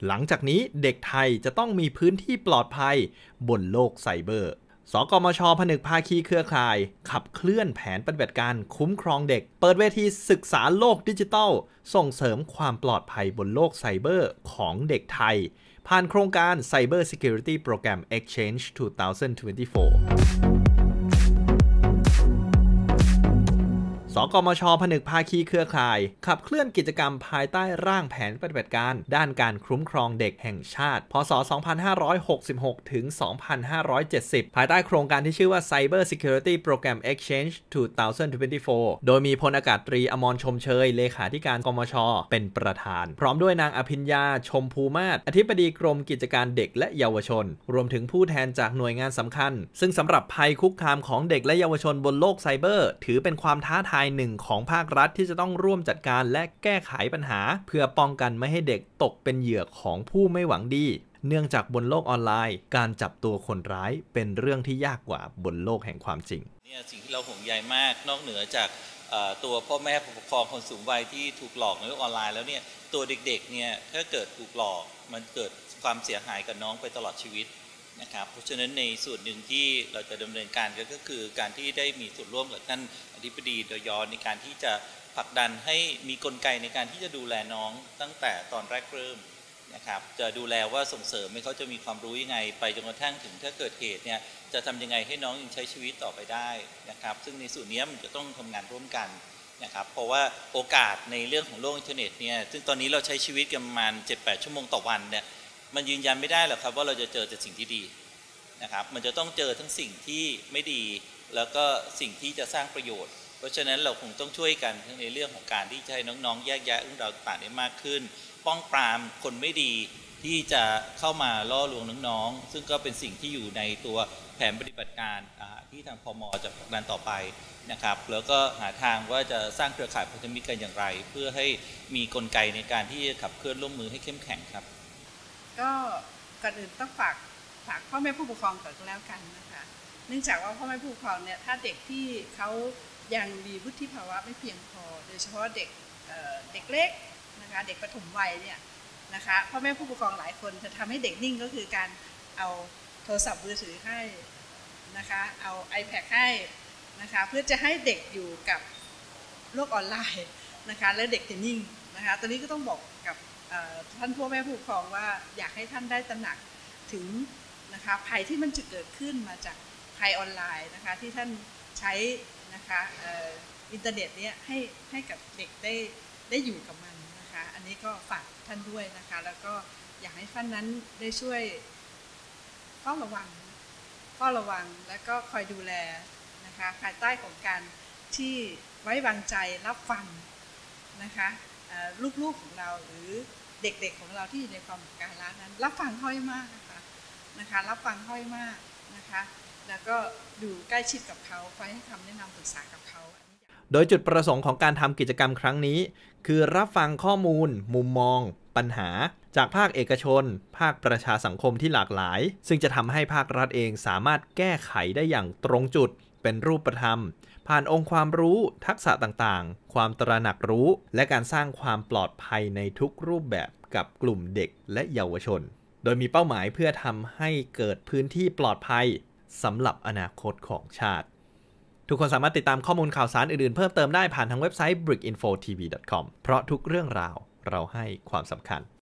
หลังจากนี้เด็กไทยจะต้องมีพื้นที่ปลอดภัยบนโลกไซเบอร์สกมช.ผนึกภาคีเครือข่ายขับเคลื่อนแผนปฏิบัติการคุ้มครองเด็กเปิดเวทีศึกษาโลกดิจิทัลส่งเสริมความปลอดภัยบนโลกไซเบอร์ของเด็กไทยผ่านโครงการ Cyber Security Program Exchange 2024สกมช.ผนึกภาคีเครือข่ายขับเคลื่อนกิจกรรมภายใต้ร่างแผนปฏิบัติการด้านการคุ้มครองเด็กแห่งชาติพ.ศ. 2566 ถึง 2570 ภายใต้โครงการที่ชื่อว่า Cyber Security Program Exchange 2024 โดยมีพลอากาศตรีอมรชมเชยเลขาธิการกมช.เป็นประธานพร้อมด้วยนางอภิญญาชมภูมาศอธิบดีกรมกิจการเด็กและเยาวชนรวมถึงผู้แทนจากหน่วยงานสำคัญซึ่งสำหรับภัยคุกคามของเด็กและเยาวชนบนโลกไซเบอร์ถือเป็นความท้าทายหนึ่งของภาครัฐที่จะต้องร่วมจัดการและแก้ไขปัญหาเพื่อป้องกันไม่ให้เด็กตกเป็นเหยื่อของผู้ไม่หวังดีเนื่องจากบนโลกออนไลน์การจับตัวคนร้ายเป็นเรื่องที่ยากกว่าบนโลกแห่งความจริงเนี่ยสิ่งที่เราห่วงใยมากนอกเหนือจากตัวพ่อแม่ผู้ปกครองคนสูงวัยที่ถูกหลอกในโลกออนไลน์แล้วเนี่ยตัวเด็กๆเนี่ยถ้าเกิดถูกหลอกมันเกิดความเสียหายกับน้องไปตลอดชีวิตนะครับเพราะฉะนั้นในส่วนหนึ่งที่เราจะดำเนินการก็คือการที่ได้มีส่วนร่วมกับท่านอธิบดีโดยย้อนในการที่จะผลักดันให้มีกลไกในการที่จะดูแลน้องตั้งแต่ตอนแรกเริ่มนะครับจะดูแลว่าส่งเสริมให้เขาจะมีความรู้ยังไงไปจนกระทั่งถึงถ้าเกิดเหตุเนี่ยจะทำยังไงให้น้องยังใช้ชีวิตต่อไปได้นะครับซึ่งในส่วนนี้มันจะต้องทำงานร่วมกันนะครับเพราะว่าโอกาสในเรื่องของโลกอินเทอร์เน็ตเนี่ยซึ่งตอนนี้เราใช้ชีวิตกันประมาณ 7-8 ชั่วโมงต่อวันเนี่ยมันยืนยันไม่ได้หรอกครับว่าเราจะเจอแต่สิ่งที่ดีนะครับมันจะต้องเจอทั้งสิ่งที่ไม่ดีแล้วก็สิ่งที่จะสร้างประโยชน์เพราะฉะนั้นเราคงต้องช่วยกันทั้งในเรื่องของการที่จะให้น้องๆแยกแยะเรื่องราวต่างๆได้มากขึ้นป้องปรามคนไม่ดีที่จะเข้ามาล่อลวงน้องๆซึ่งก็เป็นสิ่งที่อยู่ในตัวแผนปฏิบัติการที่ทางพม.จะผลักดันต่อไปนะครับแล้วก็หาทางว่าจะสร้างเครือข่ายพันธมิตรกันอย่างไรเพื่อให้มีกลไกในการที่จะขับเคลื่อนร่วมมือให้เข้มแข็งครับก็ก่อนอื่นต้องฝากพ่อแม่ผู้ปกครองก่อนแล้วกันนะคะเนื่องจากว่าพ่อแม่ผู้ปกครองเนี่ยถ้าเด็กที่เขายังมีวุฒิภาวะไม่เพียงพอโดยเฉพาะเด็กเล็กนะคะเด็กประถมวัยเนี่ยนะคะพ่อแม่ผู้ปกครองหลายคนจะทำให้เด็กนิ่งก็คือการเอาโทรศัพท์มือถือให้นะคะเอา iPad ให้นะคะเพื่อจะให้เด็กอยู่กับโลกออนไลน์นะคะแล้วเด็กจะนิ่งนะคะตอนนี้ก็ต้องบอกกับท่านพ่อแม่ผู้ปกครองว่าอยากให้ท่านได้ตระหนักถึงนะคะภัยที่มันจะเกิดขึ้นมาจากภัยออนไลน์นะคะที่ท่านใช้นะคะอินเทอร์เน็ตเนี่ยให้กับเด็กได้อยู่กับมันนะคะอันนี้ก็ฝากท่านด้วยนะคะแล้วก็อยากให้ท่านนั้นได้ช่วยเฝ้าระวังแล้วก็คอยดูแลนะคะภายใต้ของการที่ไว้วางใจรับฟังนะคะลูกๆของเราหรือเด็กๆของเราที่อยู่ในความการร้านนั้นรับฟังค่อยมากนะคะรับฟังค่อยมากนะคะแล้วก็อยู่ใกล้ชิดกับเขาคอยให้คำแนะนำปรึกษากับเขาโดยจุดประสงค์ของการทำกิจกรรมครั้งนี้คือรับฟังข้อมูลมุมมองปัญหาจากภาคเอกชนภาคประชาสังคมที่หลากหลายซึ่งจะทำให้ภาครัฐเองสามารถแก้ไขได้อย่างตรงจุดเป็นรูปธรรมผ่านองค์ความรู้ทักษะต่างๆความตระหนักรู้และการสร้างความปลอดภัยในทุกรูปแบบกับกลุ่มเด็กและเยาวชนโดยมีเป้าหมายเพื่อทำให้เกิดพื้นที่ปลอดภัยสำหรับอนาคตของชาติทุกคนสามารถติดตามข้อมูลข่าวสารอื่นๆเพิ่มเติมได้ผ่านทางเว็บไซต์ brickinfotv.com เพราะทุกเรื่องราวเราให้ความสำคัญ